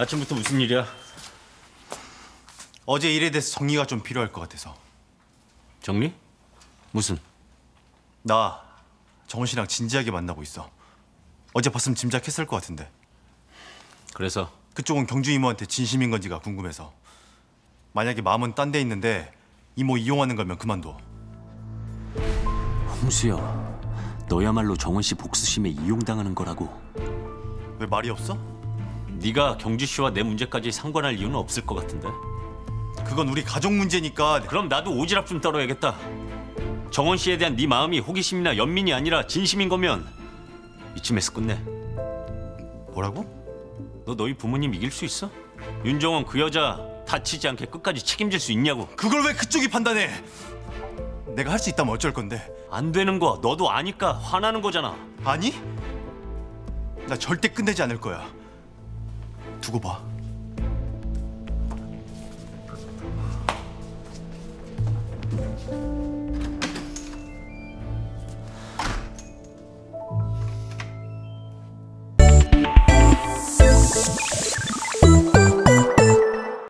아침부터 무슨 일이야? 어제 일에 대해서 정리가 좀 필요할 것 같아서. 정리? 무슨? 나 정원 씨랑 진지하게 만나고 있어. 어제 봤으면 짐작했을 것 같은데. 그래서? 그쪽은 경주 이모한테 진심인 건지가 궁금해서. 만약에 마음은 딴 데 있는데 이모 이용하는 거면 그만둬. 홍수야, 너야말로 정원 씨 복수심에 이용당하는 거라고. 왜 말이 없어? 네가 경주 씨와 내 문제까지 상관할 이유는 없을 것 같은데. 그건 우리 가족 문제니까. 그럼 나도 오지랖 좀 떨어야겠다. 정원 씨에 대한 네 마음이 호기심이나 연민이 아니라 진심인 거면 이쯤에서 끝내. 뭐라고? 너 너희 부모님 이길 수 있어? 윤정원 그 여자 다치지 않게 끝까지 책임질 수 있냐고. 그걸 왜 그쪽이 판단해? 내가 할 수 있다면 어쩔 건데. 안 되는 거 너도 아니까 화나는 거잖아. 아니? 나 절대 끝내지 않을 거야. 두고 봐.